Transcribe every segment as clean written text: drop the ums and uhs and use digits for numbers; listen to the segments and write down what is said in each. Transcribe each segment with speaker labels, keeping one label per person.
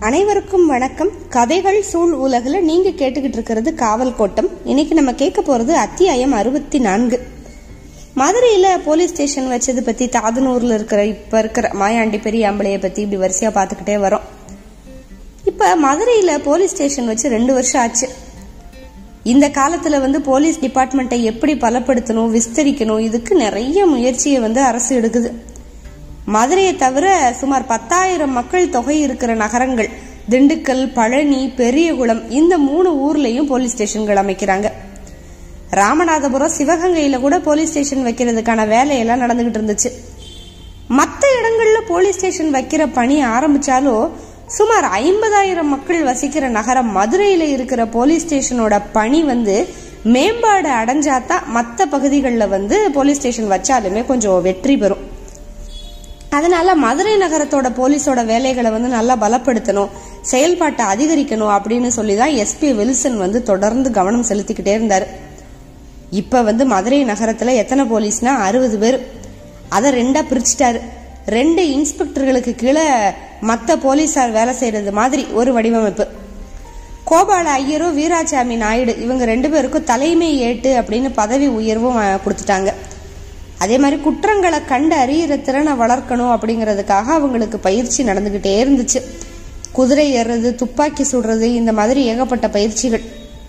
Speaker 1: அனைவருக்கும் வணக்கம். கதைகள் சூழ் உலகில் நீங்க கேட்டுக்கிட்டு இருக்கிறது காவல் கோட்டம். இன்னைக்கு நம்ம கேட்க போறது அத்தியாயம் 64. மதுரையில போலீஸ் ஸ்டேஷன் வச்சது பத்தி, தாதனூர்ல இப்ப இருக்கிற மாயாண்டி பெரிய ஆம்பளைய பத்தி இப்படி வரிசையா பாத்துக்கிட்டே வரோம். இப்ப மதுரையில போலீஸ் ஸ்டேஷன் வச்சு 2 வருஷம் ஆச்சு. இந்த காலத்துல போலீஸ் டிபார்ட்மெண்ட்டை எப்படி பலப்படுத்தணும், விஸ்தரிக்கணும், இதுக்கு நிறைய முயற்சியை அரசு எடுக்குது. மதுரையை தவிர சுமார் 10,000 மக்கள் தொகை இருக்கிற நகரங்கள் திண்டுக்கல், பழனி, பெரியகுளம், இந்த 3 ஊர்லயும் போலீஸ் ஸ்டேஷன்கள் அமைக்கிறாங்க. ராமநாதபுரம், சிவகங்கையில கூட போலீஸ் ஸ்டேஷன் வைக்கிறதுக்கான வேலையெல்லாம் நடந்துகிட்டு இருந்துச்சு. மற்ற இடங்கள்ல போலீஸ் ஸ்டேஷன் வைக்கிற பணி ஆரம்பிச்சாலும் சுமார் 50,000 மக்கள் வசிக்கிற நகரம் மதுரையில இருக்கிற போலீஸ் ஸ்டேஷனோட பணி மேம்பாடு அடைஞ்சாதான் மற்ற பகுதிகளில் போலீஸ் ஸ்டேஷன் வச்சாலுமே கொஞ்சம் வெற்றி பெறும். அதனால மதுரை நகரத்தோட போலீஸோட வேலைகளை நல்லா பலப்படுத்தணும், செயல்பாட்டை அதிகரிக்கணும் அப்படின்னு சொல்லிதான் எஸ்பி வில்சன் தொடர்ந்து கவனம் செலுத்திக்கிட்டே இருந்தாரு. இப்ப மதுரை நகரத்துல எத்தனை போலீஸ்னா 60 பேர். அதை 2ஆ பிரிச்சுட்டாரு. 2 இன்ஸ்பெக்டர்களுக்கு கீழே மற்ற போலீஸார் வேலை செய்யறது மாதிரி ஒரு வடிவமைப்பு. கோபால ஐயரும் வீராசாமி நாயுடு இவங்க 2 பேருக்கும் தலைமை ஏட்டு அப்படின்னு பதவி உயர்வும் கொடுத்துட்டாங்க. அதே மாதிரி குற்றங்களை கண்டு அறியிற திறனை வளர்க்கணும் அப்படிங்கிறதுக்காக அவங்களுக்கு பயிற்சி நடந்துகிட்டே இருந்துச்சு. குதிரை ஏறுறது, துப்பாக்கி சுடுறது, இந்த மாதிரி ஏகப்பட்ட பயிற்சிகள்.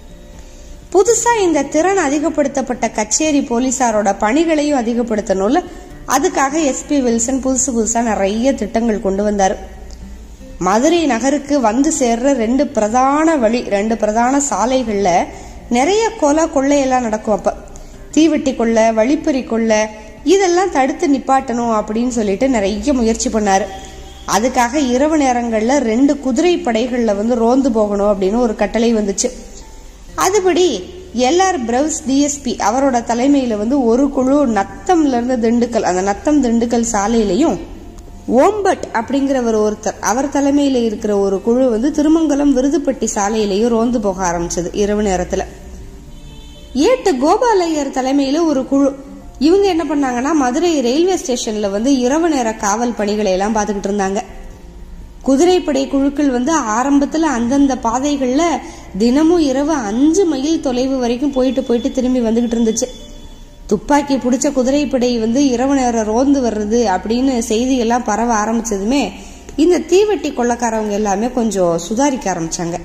Speaker 1: புதுசா இந்த திறன் அதிகப்படுத்தப்பட்ட கச்சேரி போலீசாரோட பணிகளையும் அதிகப்படுத்தணும்ல, அதுக்காக எஸ்பி வில்சன் புதுசா நிறைய திட்டங்கள் கொண்டு வந்தாரு. மதுரை நகருக்கு சேர்ற 2 பிரதான வழி, 2 பிரதான சாலைகள்ல நிறைய கொள்ளையெல்லாம் நடக்கும். அப்ப தீவெட்டி கொள்ள, வழிப்பறி கொள்ள, இதெல்லாம் தடுத்து நிப்பாட்டணும் அப்படின்னு சொல்லிட்டு நிறைய முயற்சி பண்ணாரு. அதுக்காக இரவு நேரங்கள்ல 2 குதிரை படைகள்ல ரோந்து போகணும் அப்படின்னு ஒரு கட்டளை வந்துச்சு. அதுபடி LR பிரவுஸ் டிஎஸ்பி அவரோட தலைமையில ஒரு குழு நத்தம்ல இருந்து திண்டுக்கல், அந்த நத்தம் திண்டுக்கல் சாலையிலையும், ஓம்பட் அப்படிங்கிறவர் ஒருத்தர் அவர் தலைமையில இருக்கிற ஒரு குழு திருமங்கலம் விருதுப்பட்டி சாலையிலையும் ரோந்து போக ஆரம்பிச்சது இரவு நேரத்துல. ஏட்டு கோபாலையர் தலைமையில ஒரு குழு, இவங்க என்ன பண்ணாங்கன்னா மதுரை ரயில்வே ஸ்டேஷன்ல இரவு நேர காவல் பணிகளை எல்லாம் பாத்துக்கிட்டு இருந்தாங்க. குதிரைப்படை குழுக்கள் ஆரம்பத்துல அந்தந்த பாதைகள்ல தினமும் இரவு 5 மைல் தொலைவு வரைக்கும் போயிட்டு திரும்பி வந்துகிட்டு இருந்துச்சு. துப்பாக்கி பிடிச்ச குதிரைப்படை இரவு நேரம் ரோந்து வர்றது அப்படின்னு செய்தி எல்லாம் பரவ ஆரம்பிச்சதுமே இந்த தீவெட்டி கொள்ளக்காரவங்க எல்லாமே கொஞ்சம் சுதாரிக்க ஆரம்பிச்சாங்க.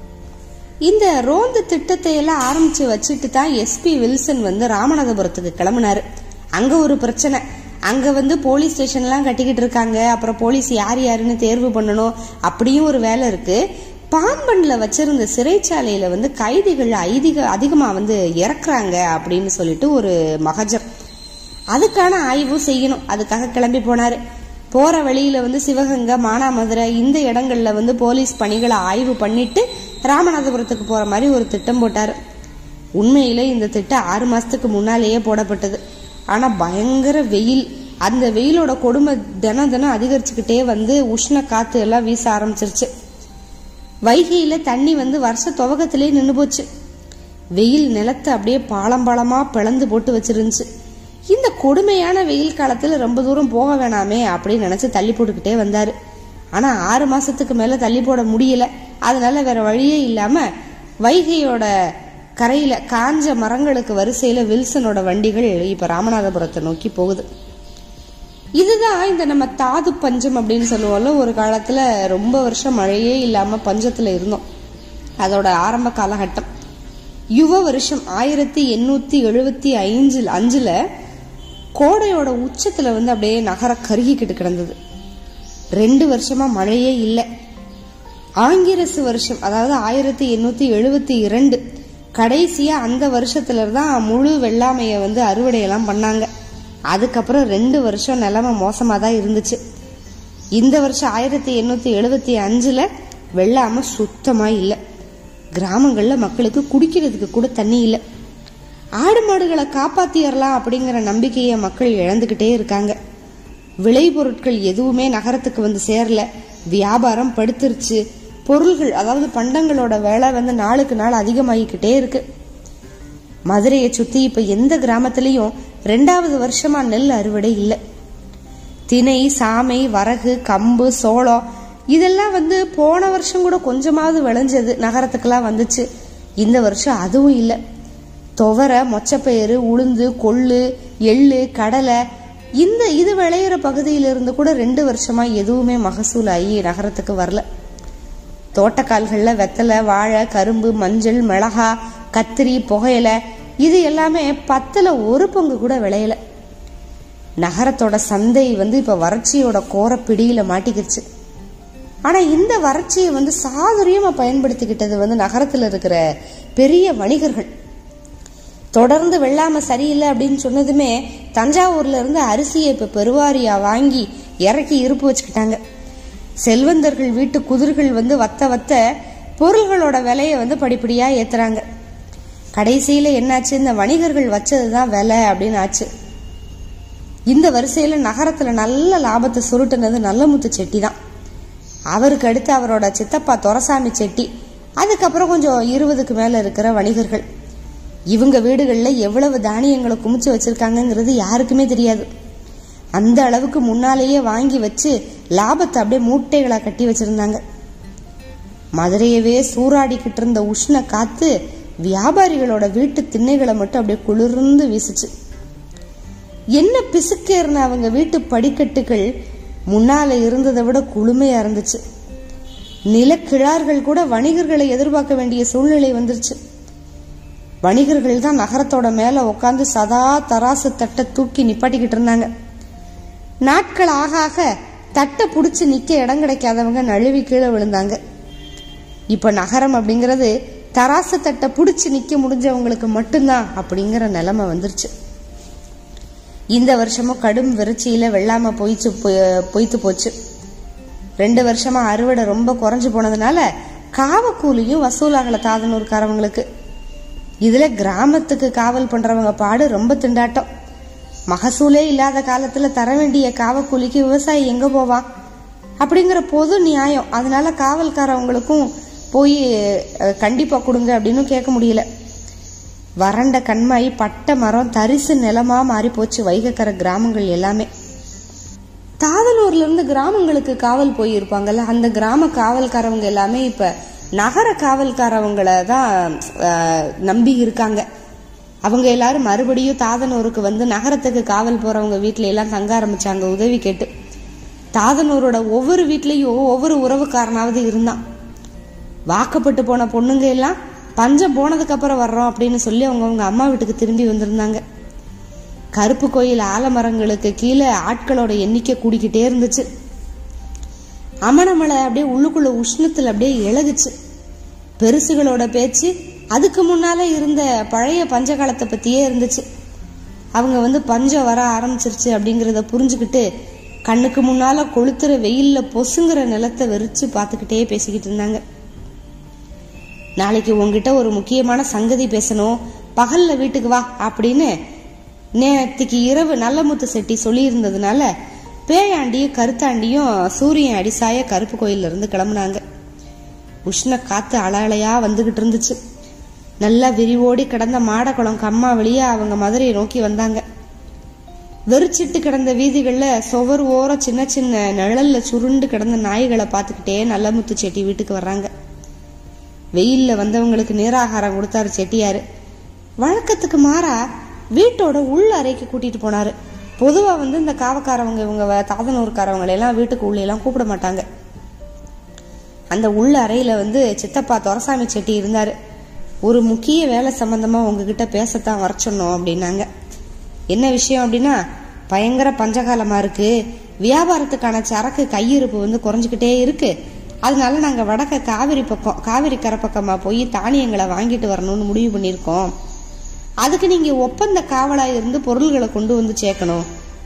Speaker 1: இந்த ரோந்து திட்டத்தை எல்லாம் ஆரம்பிச்சு வச்சுட்டு தான் எஸ்பி வில்சன் ராமநாதபுரத்துக்கு கிளம்பினாரு. அங்க ஒரு பிரச்சனை. அங்க போலீஸ் ஸ்டேஷன் எல்லாம் கட்டிக்கிட்டு இருக்காங்க. அப்புறம் போலீஸ் யாருன்னு தேர்வு பண்ணணும், அப்படியும் ஒரு வேலை இருக்கு. பாம்பன்ல வச்சிருந்த சிறைச்சாலையில கைதிகள் அதிகமா இறக்குறாங்க அப்படின்னு சொல்லிட்டு ஒரு மகஜர். அதுக்கான ஆய்வும் செய்யணும். அதுக்காக கிளம்பி போனாரு. போற வழியில சிவகங்கை, மானாமதுரை, இந்த இடங்கள்ல போலீஸ் பணிகளை ஆய்வு பண்ணிட்டு ராமநாதபுரத்துக்கு போற மாதிரி ஒரு திட்டம் போட்டாரு. உண்மையில இந்த திட்டம் 6 மாசத்துக்கு முன்னாலேயே போடப்பட்டது. ஆனா பயங்கர வெயில், அந்த வெயிலோட கொடுமை தினம் அதிகரிச்சுக்கிட்டே உஷ்ண காத்து எல்லாம் வீச ஆரம்பிச்சிருச்சு. வைகையில தண்ணி வருஷ துவக்கத்திலே நின்று போச்சு. வெயில் நிலத்தை அப்படியே பாலமா பிளந்து போட்டு வச்சிருந்துச்சு. இந்த கொடுமையான வெயில் காலத்துல ரொம்ப தூரம் போக வேணாமே அப்படின்னு நினைச்சு தள்ளி போட்டுக்கிட்டே வந்தாரு. ஆனா 6 மாசத்துக்கு மேல தள்ளி போட முடியல. அதனால வேற வழியே இல்லாம வைகையோட கரையில காஞ்ச மரங்களுக்கு வரிசையில வில்சனோட வண்டிகள் இப்ப ராமநாதபுரத்தை நோக்கி போகுது. இதுதான் இந்த நம்ம தாது பஞ்சம் அப்படின்னு சொல்லுவோம்ல. ஒரு காலத்துல ரொம்ப வருஷம் மழையே இல்லாம பஞ்சத்துல இருந்தோம். அதோட ஆரம்ப காலகட்டம். யுவ வருஷம் 1875 கோடையோட உச்சத்துல அப்படியே நகர கருகிக்கிட்டு கிடந்தது. 2 வருஷமா மழையே இல்லை. ஆங்கிரசு வருஷம், அதாவது 1872 கடைசியா அந்த வருஷத்துல தான் முழு வெள்ளாமைய அறுவடையெல்லாம் பண்ணாங்க. அதுக்கப்புறம் 2 வருஷம் நிலைமை மோசமா தான் இருந்துச்சு. இந்த வருஷம் 1875 வெள்ளாமை சுத்தமா இல்லை. கிராமங்கள்ல மக்களுக்கு குடிக்கிறதுக்கு கூட தண்ணி இல்லை. ஆடு மாடுகளை காப்பாத்திடலாம் அப்படிங்கிற நம்பிக்கையை மக்கள் இழந்துகிட்டே இருக்காங்க. விளைபொருட்கள் எதுவுமே நகரத்துக்கு சேரல. வியாபாரம் படுத்துருச்சு. பொருள்கள், அதாவது பண்டங்களோட விலை நாளுக்கு நாள் அதிகமாகிக்கிட்டே இருக்கு. மதுரையை சுத்தி இப்ப எந்த கிராமத்திலையும் 2வது வருஷமா நெல் அறுவடை இல்லை. திணை, சாமை, வரகு, கம்பு, சோளம் இதெல்லாம் வந்து போன வருஷம் கூட கொஞ்சமாவது விளைஞ்சது, நகரத்துக்கெல்லாம் வந்துச்சு. இந்த வருஷம் அதுவும் இல்லை. துவரை, மொச்சப்பயிறு, உளுந்து, கொள்ளு, எள்ளு, கடலை இது விளையிற பகுதியிலிருந்து கூட 2 வருஷமா எதுவுமே மகசூல் ஆகி நகரத்துக்கு வரல. தோட்டக்கால்கள்ல வெத்தலை, வாழை, கரும்பு, மஞ்சள், மிளகா, கத்திரி, புகையிலை இது எல்லாமே 10ல் 1 பங்கு கூட விளையல. நகரத்தோட சந்தை வந்து இப்ப வறட்சியோட கோர பிடியில மாட்டிக்கிச்சு. ஆனா இந்த வறட்சியை வந்து சாதுரியமா பயன்படுத்திக்கிட்டது வந்து நகரத்துல இருக்கிற பெரிய வணிகர்கள். தொடர்ந்து வெள்ளாமை சரியில்லை அப்படின்னு சொன்னதுமே தஞ்சாவூர்ல இருந்து அரிசியை இப்ப பெருவாரியா வாங்கி இறக்கி இருப்பு வச்சுக்கிட்டாங்க. செல்வந்தர்கள் வீட்டு குதிர்கள் வந்து வத்த பொருள்களோட விலையை வந்து படிப்படியா ஏத்துறாங்க. கடைசியில என்னாச்சு, இந்த வணிகர்கள் வச்சதுதான் விலை அப்படின்னு ஆச்சு. இந்த வரிசையில நகரத்துல நல்ல லாபத்தை சுருட்டுனது நல்லமுத்து செட்டி தான். அவருக்கு அடுத்து அவரோட சித்தப்பா துரசாமி செட்டி, அதுக்கப்புறம் கொஞ்சம் 20க்கு மேல இருக்கிற வணிகர்கள். இவங்க வீடுகள்ல எவ்வளவு தானியங்களை குமிச்சு வச்சிருக்காங்கிறது யாருக்குமே தெரியாது. அந்த அளவுக்கு முன்னாலேயே வாங்கி வச்சு லாபத்தை அப்படியே மூட்டைகளா கட்டி வச்சிருந்தாங்க. மதுரையவே சூறாடிக்கிட்டு இருந்த உஷ்ண காத்து வியாபாரிகளோட வீட்டு திண்ணைகளை மட்டும் அப்படியே குளிர்ந்து வீசுச்சு. என்ன பிசுக்கேறின அவங்க வீட்டு படிக்கட்டுகள் முன்னால இருந்ததை விட குளுமையா இருந்துச்சு. நிலக்கிழார்கள் கூட வணிகர்களை எதிர்பார்க்க வேண்டிய சூழ்நிலை வந்துருச்சு. வணிகர்கள் தான் நகரத்தோட மேல உட்காந்து சதா தராசு தட்டை தூக்கி நிப்பாட்டிக்கிட்டு இருந்தாங்க. நாட்கள் ஆக ஆக தட்டை புடிச்சு நிக்க இடம் கிடைக்காதவங்க நழுவி கீழே விழுந்தாங்க. இப்ப நகரம் அப்படிங்கிறது தராசு தட்டை புடிச்சு நிக்க முடிஞ்சவங்களுக்கு மட்டும்தான் அப்படிங்கிற நிலைமை வந்துருச்சு. இந்த வருஷமும் கடும் வறட்சியில வெள்ளாம பொய்த்து போச்சு. 2 வருஷமா அறுவடை ரொம்ப குறைஞ்சு போனதுனால காவக்கூலியும் வசூலாகல தாதனூர்காரவங்களுக்கு. இதுல கிராமத்துக்கு காவல் பண்றவங்க பாடு ரொம்ப திண்டாட்டம். மகசூலே இல்லாத காலத்துல தர வேண்டிய காவக்கூலிக்கு விவசாயி எங்க போவான் அப்படிங்கிற பொது நியாயம். அதனால காவல்காரவங்களுக்கும் போய் கண்டிப்பா கொடுங்க அப்படின்னு கேட்க முடியல. வறண்ட கண்மாய், பட்டை மரம், தரிசு நிலமா மாறி போச்சு வைகக்கரை கிராமங்கள் எல்லாமே. தாதனூர்ல இருந்து கிராமங்களுக்கு காவல் போயிருப்பாங்கல்ல, அந்த கிராம காவல்காரவங்க எல்லாமே இப்ப நகர காவல்காரவங்களை தான் நம்பி இருக்காங்க. அவங்க எல்லாரும் மறுபடியும் தாதனூருக்கு வந்து நகரத்துக்கு காவல் போறவங்க வீட்டுல எல்லாம் தங்க ஆரம்பிச்சாங்க உதவி கேட்டு. தாதனூரோட ஒவ்வொரு வீட்லயும் ஒவ்வொரு உறவுக்காரனாவது இருந்தான். வாக்கப்பட்டு போன பொண்ணுங்க எல்லாம் பஞ்சம் போனதுக்கு அப்புறம் வர்றோம் அப்படின்னு சொல்லி அவங்க அம்மா வீட்டுக்கு திரும்பி வந்திருந்தாங்க. கருப்பு கோயில் ஆலமரங்களுக்கு கீழே ஆட்களோட எண்ணிக்கை கூடிக்கிட்டே இருந்துச்சு. அமணமலை அப்படியே உள்ளுக்குள்ள உஷ்ணத்துல அப்படியே இழகுச்சு. பெருசுகளோட பேச்சு அதுக்கு முன்னால இருந்த பழைய பஞ்ச காலத்தை பத்தியே இருந்துச்சு. அவங்க வந்து பஞ்சம் வர ஆரம்பிச்சிருச்சு அப்படிங்கறத புரிஞ்சுக்கிட்டு கண்ணுக்கு முன்னால கொளுத்துற வெயில்ல பொசுங்கிற நிலத்தை வெறிச்சு பார்த்துக்கிட்டே பேசிக்கிட்டு இருந்தாங்க. நாளைக்கு உங்ககிட்ட ஒரு முக்கியமான சங்கதி பேசணும், பகல்ல வீட்டுக்கு வா அப்படின்னு நேற்றுக்கு இரவு நல்லமுத்து செட்டி சொல்லி இருந்ததுனால பேயாண்டியும் கருத்தாண்டியும் சூரியன் அடிசாய கருப்பு கோயில்ல இருந்து கிளம்புனாங்க. உஷ்ண காத்து அலையா வந்துகிட்டு இருந்துச்சு. நல்லா விரிவோடி கிடந்த மாடக்குளம் கம்மா வழியா அவங்க மதுரையை நோக்கி வந்தாங்க. வெறிச்சிட்டு கிடந்த வீதிகள்ல சுவர் ஓர சின்ன சின்ன நிழல்ல சுருண்டு கிடந்த நாய்களை பார்த்துக்கிட்டே நல்லமுத்து செட்டி வீட்டுக்கு வர்றாங்க. வெயில்ல வந்தவங்களுக்கு நீராகாரம் கொடுத்தாரு செட்டியாரு. வழக்கத்துக்கு மாறா வீட்டோட உள்ள அறைக்கு கூட்டிட்டு போனாரு. பொதுவா வந்து இந்த காவக்காரவங்க இவங்க தாதனூர்காரவங்களை எல்லாம் வீட்டுக்கு உள்ள எல்லாம் கூப்பிட மாட்டாங்க. அந்த உள்ள அறையில வந்து சித்தப்பா துரசாமி செட்டி இருந்தாரு. ஒரு முக்கிய வேலை சம்பந்தமா உங்ககிட்ட பேசத்தான் வர சொன்னோம் அப்படின்னாங்க. என்ன விஷயம் அப்படின்னா, பயங்கர பஞ்சகாலமா இருக்கு, வியாபாரத்துக்கான சரக்கு கையிருப்பு வந்து குறைஞ்சுக்கிட்டே இருக்கு. அதனால நாங்க வடக்க காவிரி கரை பக்கமா போய் தானியங்களை வாங்கிட்டு வரணும்னு முடிவு பண்ணிருக்கோம். அதுக்கு நீங்க ஒப்பந்த காவலா இருந்து பொருள்களை கொண்டு வந்து சேர்க்கணும்.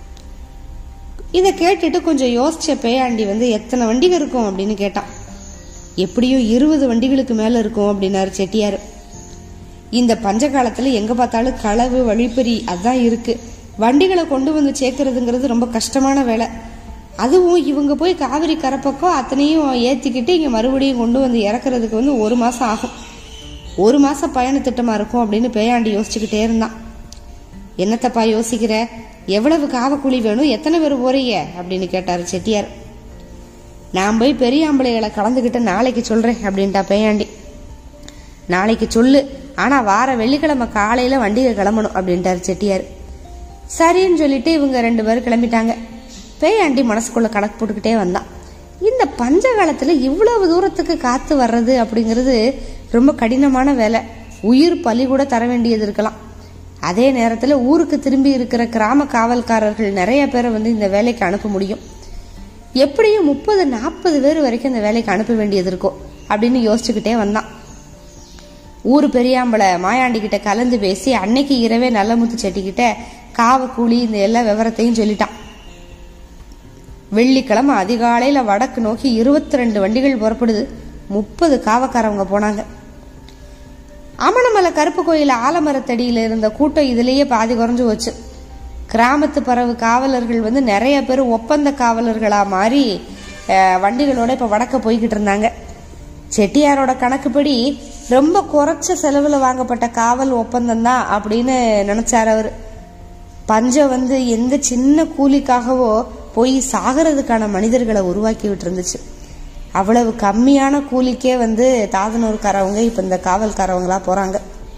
Speaker 1: இதை கேட்டுட்டு கொஞ்சம் யோசிச்ச பேயாண்டி வந்து எத்தனை வண்டிகள் இருக்கும் அப்படின்னு கேட்டான். எப்படியும் 20 வண்டிகளுக்கு மேல இருக்கும் அப்படின்னாரு செட்டியாரு. இந்த பஞ்ச காலத்துல எங்க பார்த்தாலும் களவு வழிப்பறி அதான் இருக்கு. வண்டிகளை கொண்டு வந்து சேர்க்கறதுங்கிறது ரொம்ப கஷ்டமான வேலை. அதுவும் இவங்க போய் காவிரி கரைப்பக்கம் அத்தனையும் ஏத்திக்கிட்டு இங்க மறுபடியும் கொண்டு வந்து இறக்குறதுக்கு வந்து 1 மாசம் ஆகும். 1 மாசம் பயண திட்டமா இருக்கும் அப்படின்னு பேயாண்டி யோசிச்சுக்கிட்டே இருந்தான். என்னத்தப்பா யோசிக்கிற, எவ்வளவு காவக்கூலி வேணும், எத்தனை பேர் போறீங்க அப்படின்னு கேட்டாரு செட்டியார். நான் போய் பெரிய ஆம்பளைகளை கலந்துக்கிட்டு நாளைக்கு சொல்றேன் அப்படின்ட்டா பேயாண்டி. நாளைக்கு சொல்லு, ஆனா வார வெள்ளிக்கிழமை காலையில வண்டியை கிளம்பணும் அப்படின்ட்டாரு செட்டியார். சரின்னு சொல்லிட்டு இவங்க 2 பேரும் கிளம்பிட்டாங்க. பேயாண்டி மனசுக்குள்ள கணக்கு போட்டுக்கிட்டே வந்தான். இந்த பஞ்ச காலத்துல இவ்வளவு தூரத்துக்கு காத்து வர்றது அப்படிங்கிறது ரொம்ப கடினமான வேலை. உயிர் பலி கூட தர வேண்டியது இருக்கலாம். அதே நேரத்துல ஊருக்கு திரும்பி இருக்கிற கிராம காவல்காரர்கள் நிறைய பேரை இந்த வேலைக்கு அனுப்ப முடியும். எப்படியும் 30-40 பேர் வரைக்கும் இந்த வேலைக்கு அனுப்ப வேண்டியது இருக்கும் அப்படின்னு யோசிச்சுக்கிட்டே வந்தான். ஊரு பெரியாம்பளை மாயாண்டி கிட்ட கலந்து பேசி அன்னைக்கு இரவே நல்லமுத்து செட்டிக்கிட்ட காவ கூலி இந்த எல்லா விவரத்தையும் சொல்லிட்டான். வெள்ளிக்கிழமை அதிகாலையில வடக்கு நோக்கி 22 வண்டிகள் புறப்படுது. 30 காவக்காரவங்க போனாங்க. அமணமலை கருப்பு கோயில் ஆலமரத்தடியில இருந்த கூட்டம் இதுலயே பாதி குறைஞ்சு போச்சு. கிராமத்து பறவு காவலர்கள் நிறைய பேர் ஒப்பந்த காவலர்களா மாறி வண்டிகளோட இப்ப வடக்க போய்கிட்டு இருந்தாங்க. செட்டியாரோட கணக்குப்படி ரொம்ப குறைச்ச செலவுல வாங்கப்பட்ட காவல் ஒப்பந்தம் தான் அப்படின்னு நினைச்சாரு அவரு. பஞ்சம் எந்த சின்ன கூலிக்காகவோ போய் சாகிறதுக்கான மனிதர்களை உருவாக்கி விட்டு இருந்துச்சு. அவ்வளவு கம்மியான கூலிக்கே தாதனூர்காரவங்க இப்ப இந்த காவல்காரவங்களா போறாங்க.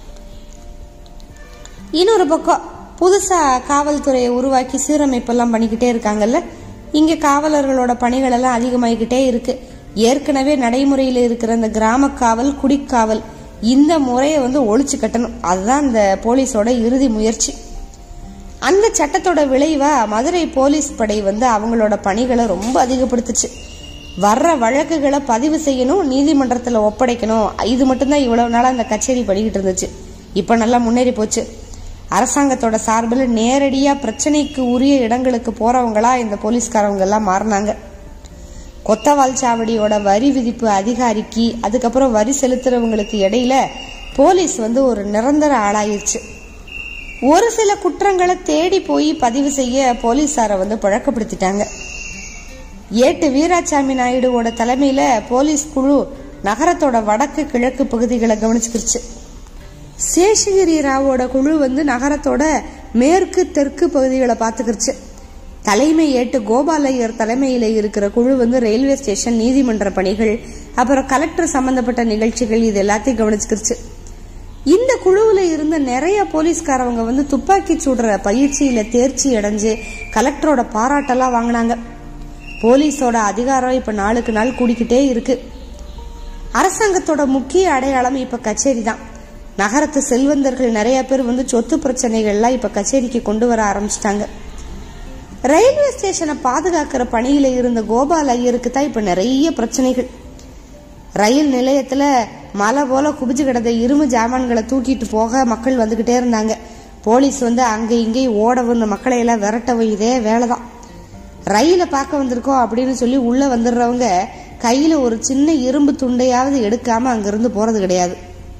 Speaker 1: இன்னொரு பக்கம் புதுசா காவல்துறையை உருவாக்கி சீரமைப்பெல்லாம் பண்ணிக்கிட்டே இருக்காங்கல்ல. இங்க காவலர்களோட பணிகள் எல்லாம் அதிகமாகிக்கிட்டே இருக்கு. ஏற்கனவே நடைமுறையில் இருக்கிற இந்த கிராம காவல், குடிக்காவல், இந்த முறையை ஒழிச்சு கட்டணும். அதுதான் இந்த போலீஸோட இறுதி முயற்சி. அந்த சட்டத்தோட விளைவா மதுரை போலீஸ் படை அவங்களோட பணிகளை ரொம்ப அதிகப்படுத்துச்சு. வர்ற வழக்குகளை பதிவு செய்யணும், நீதிமன்றத்துல ஒப்படைக்கணும். இது மட்டும்தான் இவ்வளவு நாளா அந்த கச்சேரி படிக்கிட்டு இருந்துச்சு. இப்ப நல்லா முன்னேறி போச்சு. அரசாங்கத்தோட சார்பில் நேரடியா பிரச்சனைக்கு உரிய இடங்களுக்கு போறவங்களா இந்த போலீஸ்காரவங்க எல்லாம் மாறினாங்க. கொத்தவால் சாவடியோட வரி விதிப்பு அதிகாரிக்கு, அதுக்கப்புறம் வரி செலுத்துறவங்களுக்கு இடையில போலீஸ் ஒரு நிரந்தர ஆளாயிருச்சு. ஒரு சில குற்றங்களை தேடி போய் பதிவு செய்ய போலீஸார பழக்கப்படுத்திட்டாங்க. ஏட்டு வீராசாமி நாயுடுவோட தலைமையில போலீஸ் குழு நகரத்தோட வடக்கு கிழக்கு பகுதிகளை கவனிச்சுக்கிருச்சு. சேஷகிரி ராவோட குழு நகரத்தோட மேற்கு தெற்கு பகுதிகளை பாத்துக்கிருச்சு. தலைமை ஏட்டு கோபாலையர் தலைமையில இருக்கிற குழு ரயில்வே ஸ்டேஷன், நீதிமன்ற பணிகள், அப்புறம் கலெக்டர் சம்பந்தப்பட்ட நிகழ்ச்சிகள் இது எல்லாத்தையும் கவனிச்சுக்கிருச்சு. இந்த குழுவுல இருந்த நிறைய போலீஸ்காரவங்க துப்பாக்கி சுடுற பயிற்சியில தேர்ச்சி அடைஞ்சு கலெக்டரோட பாராட்டெல்லாம் வாங்கினாங்க. போலீஸோட அதிகாரம் இப்ப நாளுக்கு நாள் கூடிக்கிட்டே இருக்கு. அரசாங்கத்தோட முக்கிய அடையாளம் இப்ப கச்சேரி தான். நகரத்து செல்வந்தர்கள் நிறைய பேர் சொத்து பிரச்சனைகள்லாம் இப்ப கச்சேரிக்கு கொண்டு வர ஆரம்பிச்சிட்டாங்க. ரயில்வே ஸ்டேஷனை பாதுகாக்கிற பணியில இருந்த கோபால் ஐயருக்கு தான் இப்ப நிறைய பிரச்சனைகள். ரயில் நிலையத்துல மலை போல குபிச்சு கிடந்த இரும்பு ஜாமான்களை தூக்கிட்டு போக மக்கள் வந்துகிட்டே இருந்தாங்க. போலீஸ் அங்க இங்கே ஓடவும் மக்களை எல்லாம் விரட்டவும் இதே வேலைதான். ரயில பார்க்க வந்திருக்கோம் அப்படின்னு சொல்லி உள்ள வந்துடுறவங்க கையில ஒரு சின்ன இரும்பு துண்டையாவது எடுக்காம அங்கிருந்து போறது கிடையாது.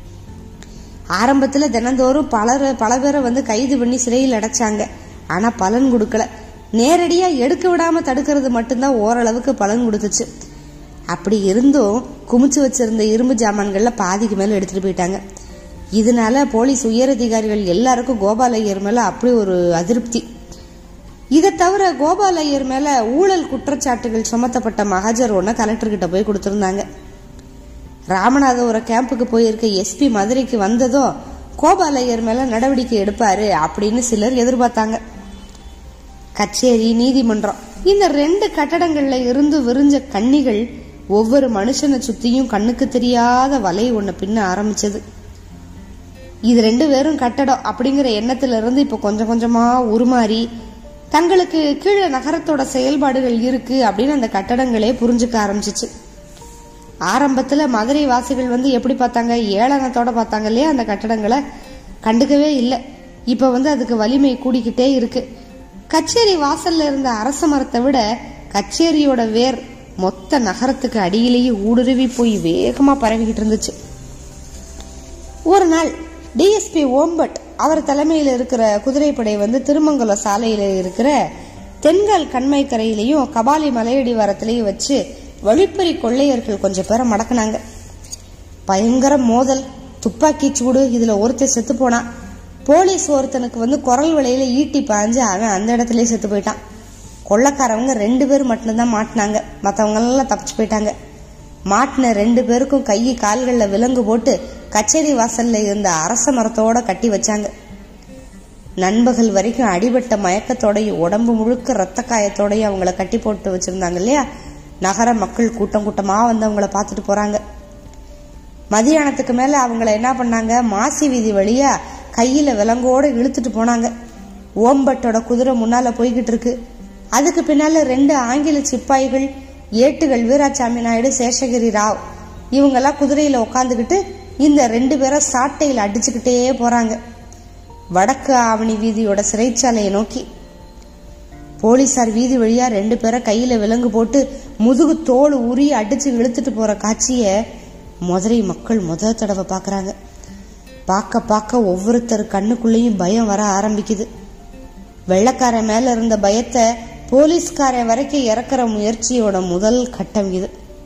Speaker 1: ஆரம்பத்துல தினந்தோறும் பல பேரை கைது பண்ணி சிறையில் அடைச்சாங்க. ஆனா பலன் கொடுக்கல. நேரடியா எடுக்க விடாம தடுக்கிறது மட்டும்தான் ஓரளவுக்கு பலன் கொடுத்துச்சு. அப்படி இருந்தும் குமிச்சு வச்சிருந்த இரும்பு ஜாமான்கள்ல பாதிக்கு மேல எடுத்துட்டு போயிட்டாங்க. இதனால போலீஸ் உயரதிகாரிகள் எல்லாருக்கும் கோபால் ஐயர் மேல அப்படி ஒரு அதிருப்தி. இதை தவிர கோபால் ஐயர் மேல ஊழல் குற்றச்சாட்டுகள் சுமத்தப்பட்ட மகஜர் ஒன்ன கலெக்டர் கிட்ட போய் கொடுத்திருந்தாங்க. ராமநாதபுரம் கேம்புக்கு போயிருக்க எஸ்பி மதுரைக்கு வந்ததும் கோபால் ஐயர் மேல நடவடிக்கை எடுப்பாரு அப்படின்னு சிலர் எதிர்பார்த்தாங்க. கச்சேரி, நீதிமன்றம் இந்த 2 கட்டடங்கள்ல இருந்து விரிஞ்ச கண்ணிகள் ஒவ்வொரு மனுஷனை சுத்தியும் கண்ணுக்கு தெரியாத வலை ஒண்ணு பின்ன ஆரம்பிச்சது. இது 2 பேரும் கட்டடம் அப்படிங்கிற எண்ணத்துல இருந்து இப்ப கொஞ்சம் கொஞ்சமா உருமாறி தங்களுக்கு கீழே நகரத்தோட செயல்பாடுகள் இருக்கு அப்படின்னு அந்த கட்டடங்களே புரிஞ்சுக்க ஆரம்பிச்சிச்சு. ஆரம்பத்துல மதுரை வாசிகள் எப்படி பார்த்தாங்க, ஏளனத்தோட பார்த்தாங்க இல்லையா அந்த கட்டடங்களை, கண்டுக்கவே இல்லை. இப்ப அதுக்கு வலிமை கூடிக்கிட்டே இருக்கு. கச்சேரி வாசல்ல இருந்த அரச மரத்தை விட கச்சேரியோட வேர் மொத்த நகரத்துக்கு அடியிலேயே ஊடுருவி போய் வேகமா பரவிக்கிட்டு இருந்துச்சு. ஒரு நாள் டிஎஸ்பி ஓம்பட் அவர் தலைமையில இருக்கிற குதிரைப்படை திருமங்கலம் சாலையில இருக்கிற தென்கால் கண்மை கரையிலையும் கபாலி மலையடி வாரத்திலையும் வச்சு வழிப்பறி கொள்ளையர்கள் கொஞ்சம் பேரை மடக்கினாங்க. பயங்கர மோதல், துப்பாக்கி சூடு. இதுல ஒருத்தர் செத்து போனான். போலீஸ் ஒருத்தனுக்கு குரல் வலையில ஈட்டி பாஞ்சு அவன் அந்த இடத்துலயே செத்து போயிட்டான். கொள்ளக்காரவங்க 2 பேர் மட்டும்தான் மாட்டினாங்க, மற்றவங்க எல்லாம் தப்பிச்சு போயிட்டாங்க. மாட்டின 2 பேருக்கும் கை கால்களில் விலங்கு போட்டு கச்சேரி வாசல்ல இருந்த அரச மரத்தோட கட்டி வச்சாங்க. நண்பகல் வரைக்கும் அடிபட்ட மயக்கத்தோடையும் உடம்பு முழுக்க ரத்த காயத்தோடையும் அவங்கள கட்டி போட்டு வச்சிருந்தாங்க இல்லையா. நகர மக்கள் கூட்டம் கூட்டமா வந்து அவங்கள பார்த்துட்டு போறாங்க. மதியானத்துக்கு மேல அவங்கள என்ன பண்ணாங்க, மாசி வீதி வழியா கையில விலங்கோட இழுத்துட்டு போனாங்க. ஓம்பட்டோட குதிரை முன்னால போய்கிட்டு இருக்கு. அதுக்கு பின்னால 2 ஆங்கில சிப்பாய்கள், ஏட்டுகள் வீராசாமி நாயுடு, சேஷகிரி ராவ் இவங்கெல்லாம் குதிரையில உட்காந்துக்கிட்டு இந்த 2 பேரை சாட்டையில் அடிச்சுக்கிட்டே போறாங்க வடக்கு ஆவணி வீதியோட சிறைச்சாலையை நோக்கி. போலீசார் வீதி வழியா 2 பேரை கையில விலங்கு போட்டு முதுகு தோல் உரி அடிச்சு இழுத்துட்டு போற காட்சிய மதுரை மக்கள் முதல் தடவை பாக்குறாங்க. பார்க்க பார்க்க ஒவ்வொருத்தர் கண்ணுக்குள்ளேயும் பயம் வர ஆரம்பிக்குது. வெள்ளக்காரன் மேல இருந்த பயத்தை போலீஸ்காரன் வரைக்கும் இறக்குற முயற்சியோட முதல் கட்டம் இது.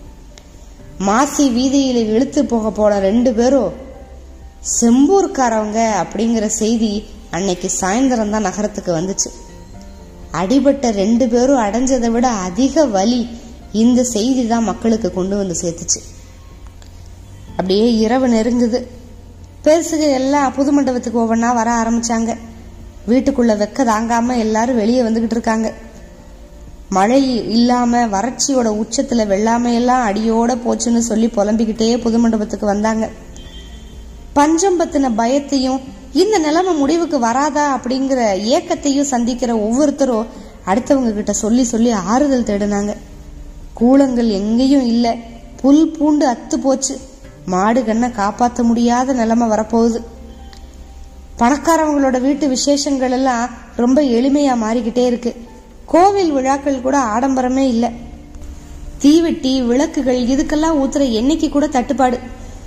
Speaker 1: மாசி வீதியில இழுத்து போக போன 2 பேரும் செம்பூர்காரவங்க அப்படிங்கிற செய்தி அன்னைக்கு சாயந்தரம் தான் நகரத்துக்கு வந்துச்சு. அடிபட்ட 2 பேரும் அடைஞ்சதை விட அதிக வலி இந்த செய்தி தான் மக்களுக்கு கொண்டு வந்து சேர்த்துச்சு. அப்படியே இரவு நெருங்குது. பெருசுக எல்லாம் புது மண்டபத்துக்கு ஒவ்வொன்னா வர ஆரம்பிச்சாங்க. வீட்டுக்குள்ள வெக்க தாங்காம எல்லாரும் வெளியே வந்துகிட்டு இருக்காங்க. மழை இல்லாம வறட்சியோட உச்சத்துல வெள்ளாமையெல்லாம் அடியோட போச்சுன்னு சொல்லி புலம்பிக்கிட்டே புது மண்டபத்துக்கு வந்தாங்க. பஞ்சம் பத்தின பயத்தையும் இந்த நிலைமை முடிவுக்கு வராதா அப்படிங்கிற ஏக்கத்தையும் சந்திக்கிற ஒவ்வொருத்தரும் அடுத்தவங்க கிட்ட சொல்லி சொல்லி ஆறுதல் தேடினாங்க. கூலங்கள் எங்கேயும் இல்ல, புல் பூண்டு அத்து போச்சு, மாடு கண்ணை காப்பாற்ற முடியாத நிலைமை வரப்போகுது. பணக்காரவங்களோட வீட்டு விசேஷங்கள் எல்லாம் ரொம்ப எளிமையா மாறிக்கிட்டே இருக்கு. கோவில் விழாக்கள் கூட ஆடம்பரமே இல்லை. தீவெட்டி விளக்குகள் இதுக்கெல்லாம் ஊத்துற எண்ணெய்க்கு கூட தட்டுப்பாடு.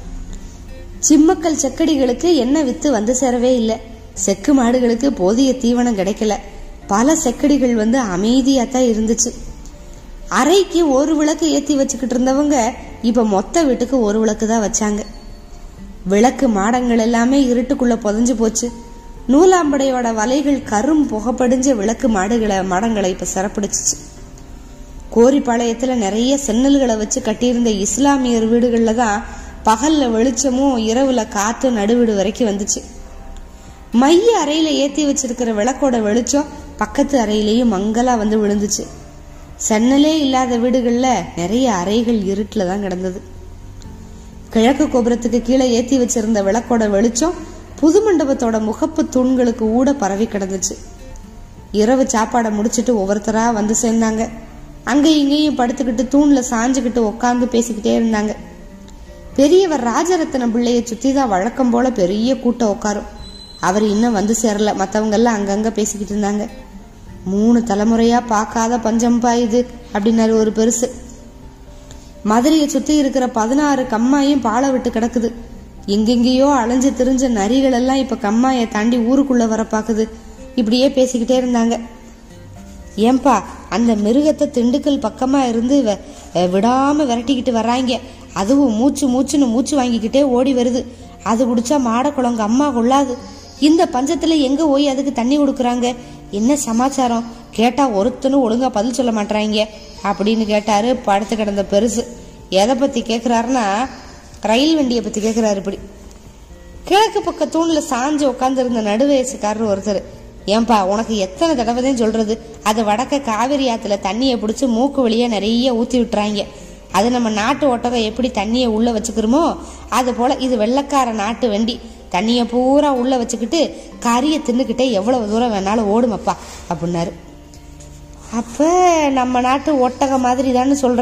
Speaker 1: சிம்மக்கல் செக்கடிகளுக்கு எண்ணெய் வித்து வந்து சேரவே இல்லை. செக்கு மாடுகளுக்கு போதிய தீவனம் கிடைக்கல. பல செக்கடிகள் வந்து அமைதியாத்தான் இருந்துச்சு. அறைக்கு ஒரு விளக்கு ஏத்தி வச்சுக்கிட்டு இருந்தவங்க இப்ப மொத்த வீட்டுக்கு ஒரு விளக்கு தான் வச்சாங்க. விளக்கு மாடங்கள் எல்லாமே இருட்டுக்குள்ள புதஞ்சு போச்சு. நூலாம்படையோட வலைகள் கரும் புகைப்படிஞ்ச விளக்கு மாடங்களை இப்ப சிறப்பிடிச்சிச்சு. கோரிப்பாளையத்துல நிறைய சென்னல்களை வச்சு கட்டியிருந்த இஸ்லாமியர் வீடுகள்ல தான் பகல்ல வெளிச்சமும் இரவுல காத்து நடுவீடு வரைக்கும் வந்துச்சு. மைய அறையில ஏத்தி வச்சிருக்கிற விளக்கோட வெளிச்சம் பக்கத்து அறையிலேயும் மங்கலா வந்து விழுந்துச்சு. சென்னலே இல்லாத வீடுகள்ல நிறைய அறைகள் இருட்டுல தான் கிடந்தது. கிழக்கு கோபுரத்துக்கு கீழே ஏத்தி வச்சிருந்த விளக்கோட வெளிச்சம் புது மண்டபத்தோட முகப்பு தூண்களுக்கு ஊட பரவி கிடந்துச்சு. இரவு சாப்பாடை முடிச்சுட்டு ஒவ்வொருத்தரா வந்து சேர்ந்தாங்க. அங்க இங்கேயும் படுத்துக்கிட்டு தூண்ல சாஞ்சுக்கிட்டு உட்காந்து பேசிக்கிட்டே இருந்தாங்க. பெரியவர் ராஜரத்ன பிள்ளைய சுத்திதான் வழக்கம் போல பெரிய கூட்டம் உட்காரும். அவர் இன்னும் வந்து சேரல. மத்தவங்க எல்லாம் அங்கங்க பேசிக்கிட்டு இருந்தாங்க. 3 தலைமுறையா பார்க்காத பஞ்சம்பா இது அப்படின்னாரு ஒரு பெருசு. மதுரையை சுத்தி இருக்கிற 16 கம்மாயும் பாலை விட்டு கிடக்குது. எங்கெங்கேயோ அலைஞ்சு திரிஞ்ச நரிகள் எல்லாம் இப்ப கம்மாயை தாண்டி ஊருக்குள்ள வர பாக்குது. இப்படியே பேசிக்கிட்டே இருந்தாங்க. ஏன்பா அந்த மிருகத்தை திண்டுக்கல் பக்கமா இருந்து விடாம விரட்டிக்கிட்டு வர்றாங்க. அதுவும் மூச்சுன்னு மூச்சு வாங்கிக்கிட்டே ஓடி வருது. அது குடிச்சா மாட குளங்க அம்மா கொள்ளாது. இந்த பஞ்சத்துல எங்க போய் அதுக்கு தண்ணி கொடுக்குறாங்க? என்ன சமாச்சாரம் கேட்டா ஒருத்தனும் ஒழுங்கா பதில் சொல்ல மாட்டாங்க அப்படின்னு கேட்டாரு படுத்து கிடந்த பெருசு. எதை பத்தி கேக்குறாருன்னா ரயில் வண்டியை பத்தி கேக்குறாரு. இப்படி கிழக்கு பக்க தூண்ல சாஞ்சு உட்கார்ந்து இருந்த நடுவயசுக்காரர் ஒருத்தர், ஏன்பா உனக்கு எத்தனை தடவைதான் சொல்றது, அது வடக்க காவிரி ஆத்துல தண்ணியை பிடிச்சு மூக்கு வழியா நிறைய ஊத்தி விட்டுறாங்க. அது நம்ம நாட்டு ஒட்டகம் எப்படி தண்ணியை உள்ள வச்சுக்கிறோமோ அது போல இது வெள்ளக்கார நாட்டு வண்டி தண்ணிய பூரா உள்ள வச்சுக்கிட்டு கறியை தின்னுக்கிட்டே எவ்வளவு தூரம் வேணாலும் ஓடுமப்பா அப்படின்னாரு. அப்ப நம்ம நாட்டு ஒட்டக மாதிரி தான்னு சொல்ற.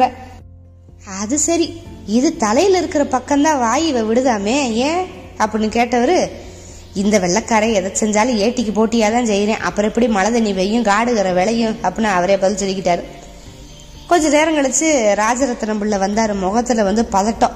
Speaker 1: அது சரி, இது தலையில இருக்கிற பக்கம்தான் வாயுவை விடுதாமே ஏன் அப்படின்னு கேட்டவரு, இந்த வெள்ளக்காரை எதை செஞ்சாலும் ஏட்டிக்கு போட்டியாதான் செய்யறேன், அப்புறம் எப்படி மழை தண்ணி வெய்யும் காடுகிற விளையும் அப்படின்னு அவரே பதில் சொல்லிக்கிட்டாரு. கொஞ்ச நேரம் கழிச்சு ராஜரத்னம் பிள்ளை வந்தாரு. முகத்துல வந்து பதட்டம்.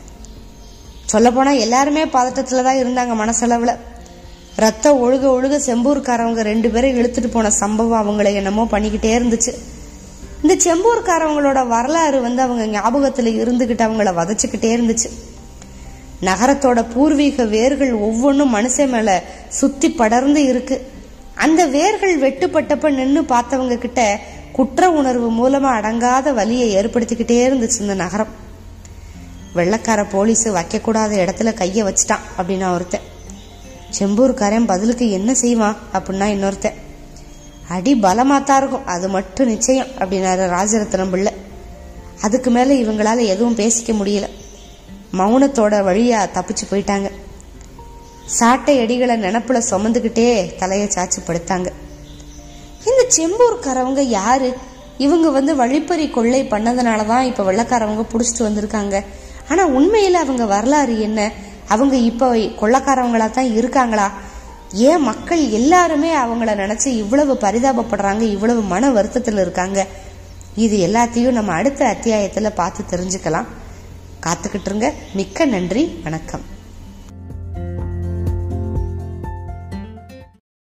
Speaker 1: சொல்ல போனா எல்லாருமே பதட்டத்துலதான் இருந்தாங்க மனசளவுல. ரத்தம் ஒழுக ஒழுக செம்பூர்காரவங்க 2 பேரும் இழுத்துட்டு போன சம்பவம் அவங்களை என்னமோ பண்ணிக்கிட்டே இருந்துச்சு. இந்த செம்பூர்காரவங்களோட வரலாறு வந்து அவங்க ஞாபகத்துல இருந்துகிட்டு அவங்கள வதச்சுக்கிட்டே இருந்துச்சு. நகரத்தோட பூர்வீக வேர்கள் ஒவ்வொன்றும் மனுஷன் மேல சுத்தி படர்ந்து இருக்கு. அந்த வேர்கள் வெட்டுப்பட்டப்ப நின்னு பார்த்தவங்க கிட்ட குற்ற உணர்வு மூலமா அடங்காத வலியை ஏற்படுத்திக்கிட்டே இருந்துச்சு இந்த நகரம். வெள்ளக்கார போலீஸ் வைக்கக்கூடாத இடத்துல கைய வச்சுட்டான் அப்படின்னா ஒருத்தன், செம்பூர்காரன் பதிலுக்கு என்ன செய்வான் அப்படின்னா இன்னொருத்தன், அடி பலமாத்தான் இருக்கும் அது மட்டும் நிச்சயம் அப்படின்னாரு ராஜரத்னம் பிள்ளை. அதுக்கு மேல இவங்களால எதுவும் பேசிக்க முடியல. மௌனத்தோட வழியா தப்பிச்சு போயிட்டாங்க. சாட்டை அடிகளை நினப்புல சுமந்துக்கிட்டே தலையை சாச்சு படுத்தாங்க. இந்த செம்பூர்காரவங்க யாரு? இவங்க வழிப்பறி கொள்ளை பண்ணதுனாலதான் இப்ப வெள்ளக்காரவங்க புடிச்சிட்டு வந்திருக்காங்க. ஆனா உண்மையில அவங்க வரலாறு என்ன? அவங்க இப்ப கொள்ளக்காரவங்களா தான் இருக்காங்களா? ஏன் மக்கள் எல்லாருமே அவங்கள நினைச்சு இவ்வளவு பரிதாபப்படுறாங்க, இவ்வளவு மன வருத்தத்துல இருக்காங்க? இது எல்லாத்தையும் நம்ம அடுத்த அத்தியாயத்துல பார்த்து தெரிஞ்சுக்கலாம். காத்துக்கிட்டு இருங்க. மிக்க நன்றி. வணக்கம்.